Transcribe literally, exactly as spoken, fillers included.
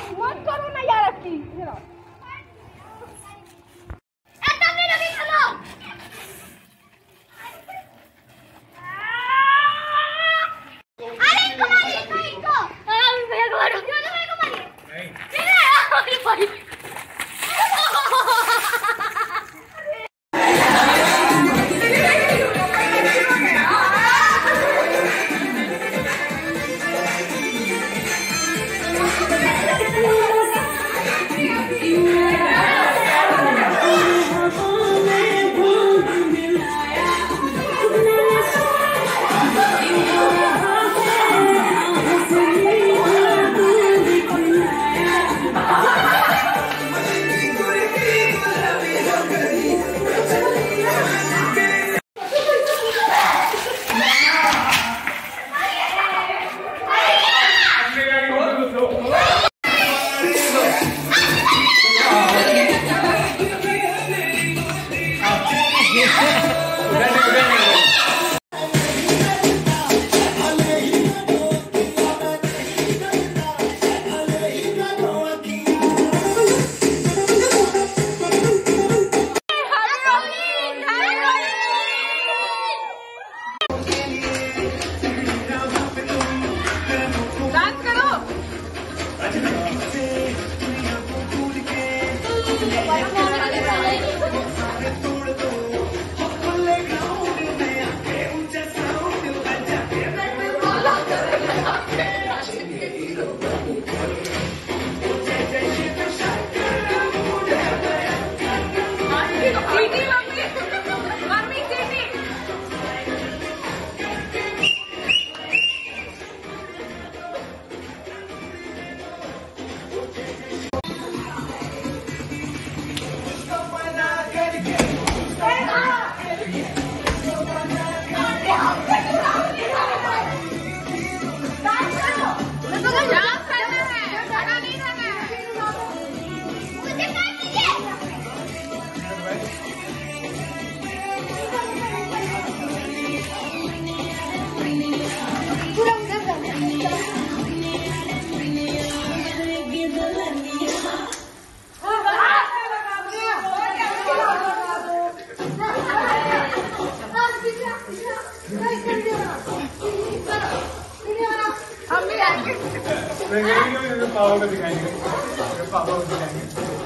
मत करो ना यार की एकदम नहीं लगी चलो अरे इनको मारिए इनको इनको हां भैया को मारो चलो भैया को मारिए नहीं भाई हम भी आएंगे पापा को दिखाएंगे पापा को दिखाएंगे